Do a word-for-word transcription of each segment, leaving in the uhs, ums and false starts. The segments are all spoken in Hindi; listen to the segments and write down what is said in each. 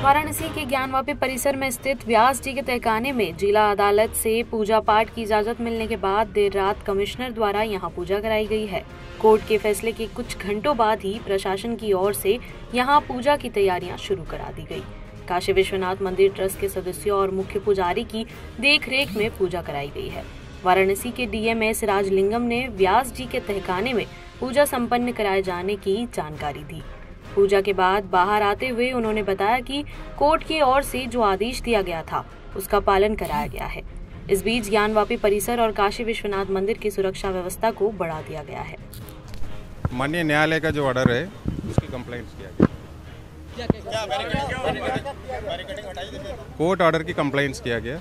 वाराणसी के ज्ञानवापी परिसर में स्थित व्यास जी के तहखाने में जिला अदालत से पूजा पाठ की इजाजत मिलने के बाद देर रात कमिश्नर द्वारा यहां पूजा कराई गई है। कोर्ट के फैसले के कुछ घंटों बाद ही प्रशासन की ओर से यहां पूजा की तैयारियां शुरू करा दी गई। काशी विश्वनाथ मंदिर ट्रस्ट के सदस्यों और मुख्य पुजारी की देखरेख में पूजा कराई गई है। वाराणसी के डीएम एस राजलिंगम ने व्यास जी के तहखाने में पूजा संपन्न कराए जाने की जानकारी दी। पूजा के बाद बाहर आते हुए उन्होंने बताया कि कोर्ट की ओर से जो आदेश दिया गया था उसका पालन कराया गया है। इस बीच ज्ञानवापी परिसर और काशी विश्वनाथ मंदिर की सुरक्षा व्यवस्था को बढ़ा दिया गया है। माननीय न्यायालय का जो ऑर्डर है उसकी कंप्लेंट किया गया। कोर्ट ऑर्डर की कंप्लेंट्स किया गया।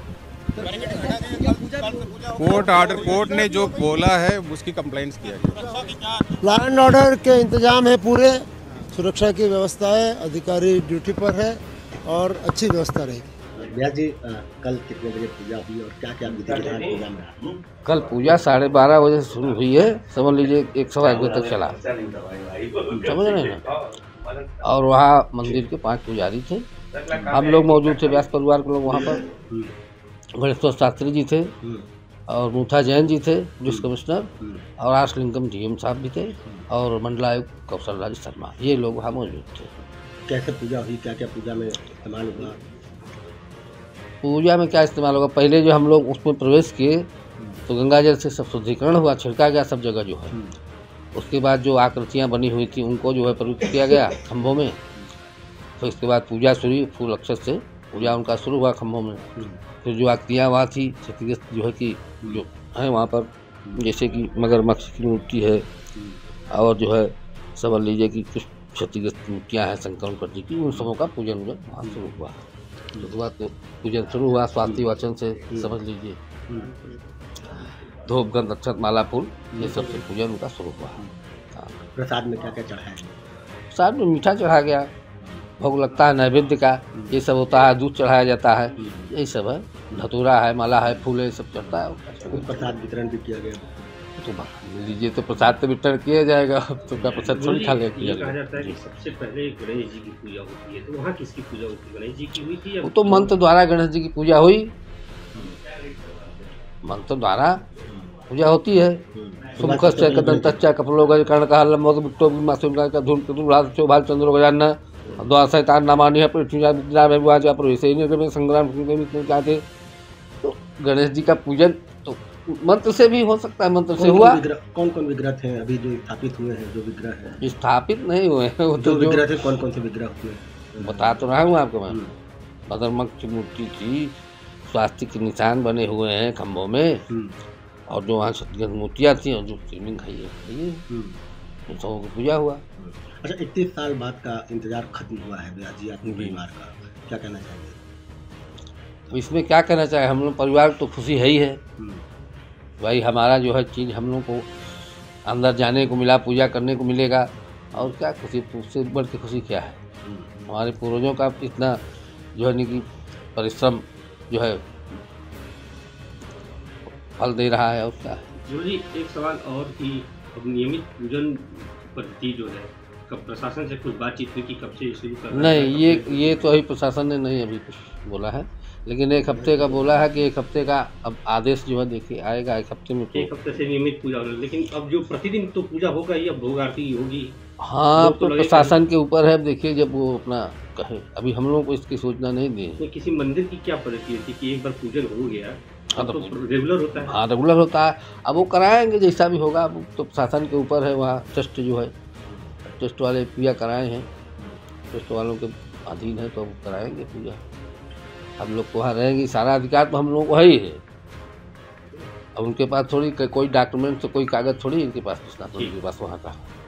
कोर्ट ऑर्डर कोर्ट ने जो बोला है उसकी कंप्लेंट्स किया गया। लॉ एंड ऑर्डर के इंतजाम है, पूरे सुरक्षा की व्यवस्था है, अधिकारी ड्यूटी पर है और अच्छी व्यवस्था रहेगी। व्यास जी कल कितने बजे पूजा हुई और क्या क्या विधि विधान पूजा में रहा? कल पूजा साढ़े बारह बजे से शुरू हुई है, समझ लीजिए एक सवा एक बजे तक चला, समझ रहे हैं ना। और वहाँ मंदिर के पांच पुजारी थे, हम लोग मौजूद थे, व्यास परिवार के लोग वहाँ पर। गणेश्वर शास्त्री जी थे और मूथा जैन जी थे पुलिस कमिश्नर, और राजलिंगम डीएम साहब भी थे, और मंडलायुक्त कौशल राज शर्मा, ये लोग वहाँ मौजूद थे। कैसे पूजा हुई, क्या क्या पूजा में इस्तेमाल हुआ? पूजा में क्या इस्तेमाल होगा, पहले जो हम लोग उसमें प्रवेश किए तो गंगा जल से सब शुद्धिकरण हुआ, छिड़का गया सब जगह जो है। उसके बाद जो आकृतियाँ बनी हुई थी उनको जो है पवित्र किया गया खम्भों में। तो इसके बाद पूजा शुरू, फूल अक्षर से पूजा उनका शुरू हुआ खम्भों में। फिर जो आकृतियाँ वहाँ थी क्षतिग्रस्त जो है कि जो है वहाँ पर, जैसे कि मगरमच्छ की मूर्ति है, और जो है समझ लीजिए कि कुछ क्षतिग्रस्त मूर्तियाँ हैं शंकर जी की, उन सबों का पूजन उजन वहाँ शुरू हुआ। उसके बाद तो पूजन शुरू हुआ स्वाति वचन से, समझ लीजिए धूप गंध अक्षत माला फूल ये सब से पूजन उनका शुरू हुआ। प्रसाद में क्या क्या चढ़ाया? प्रसाद में मीठा चढ़ाया गया, भोग लगता है नैवेद्य का, ये सब होता है, दूध चढ़ाया जाता है, यही सब है, धतूरा है, माला है, फूल है, सब चढ़ता है। प्रसाद वितरण भी किया गया। तो लीजिए तो प्रसाद तो वितरण किया जाएगा, तो क्या प्रसाद थोड़ी खा ले किया कहा जाता है कि सबसे पहले गणेश जी की पूजा होती है, तो वहाँ किसकी पूजा होती है? गणेश जी की हुई थी? वो तो मंत्र द्वारा गणेश जी की पूजा हुई, मंत्र द्वारा पूजा होती है। सुमुखस्य कदंतस्य कपलोगज कर्णकः लंबोदर बिट्टो मासूमका का धूम कदम रात चौभाल चंद्र गजानन द्वार शैतान नामानि है पृथ्वी विद्या में बुआ जा पर वैसे ही में संग्राम में चाहते। तो गणेश जी का पूजन तो मंत्र से भी हो सकता है, मंत्र से हुआ। कौन कौन विग्रह थे अभी जो स्थापित हुए हैं? जो विग्रह है स्थापित नहीं हुए हैं, वो जो विग्रह थे कौन कौन से विग्रह हुए बता तो रहा हूँ आपको मैं। मगरमच्छ की मूर्ति थी, स्वास्तिक के निशान बने हुए हैं खम्भों में, और जो वहाँ क्षतिग्रस्त मूर्तियाँ थी और जो शिवलिंग है ये उन सबों की पूजा हुआ। अच्छा, इक्कीस साल बाद का इंतजार खत्म हुआ है व्यास जी आपके परिवार का, क्या कहना चाहिए? तो इसमें क्या कहना चाहिए, हम लोग परिवार तो खुशी है ही है भाई, हमारा जो है चीज़ हम लोग को अंदर जाने को मिला, पूजा करने को मिलेगा, और क्या खुशी, उससे बढ़ के खुशी क्या है? हमारे पूर्वजों का इतना जो है कि परिश्रम जो है फल दे रहा है, और क्या है। जी एक सवाल और कि अब नियमित पूजन पद्धति जो है कब प्रशासन से कुछ बातचीत हुई कि कब से शुरू करना? नहीं, ये ये तो अभी प्रशासन ने नहीं अभी कुछ बोला है, लेकिन एक हफ्ते का बोला है कि एक हफ्ते का अब आदेश जो है देखिए आएगा एक हफ्ते में। तो एक हफ्ते से नियमित पूजा हो रही है, लेकिन अब जो प्रतिदिन तो पूजा होगा ही, अब भोग आरती होगी। हाँ, तो प्रशासन के ऊपर है, देखिए जब वो अपना कहे, अभी हम लोगों को इसकी सूचना नहीं दी है। किसी मंदिर की क्या पद्धति होती है कि एक बार पूजन हो गया अब तो रेगुलर होता है? हाँ, रेगुलर होता है, अब वो कराएंगे जैसा भी होगा, अब तो प्रशासन के ऊपर है। वहाँ ट्रस्ट जो है, ट्रस्ट वाले पूजा कराए हैं, ट्रस्ट वालों के अधीन है, तो अब कराएंगे पूजा। हम लोग को वहाँ रहेंगे, सारा अधिकार तो हम लोगों को है ही है। अब उनके पास थोड़ी कोई डॉक्यूमेंट, कोई कागज थोड़ी इनके पास, उनके पास वहाँ का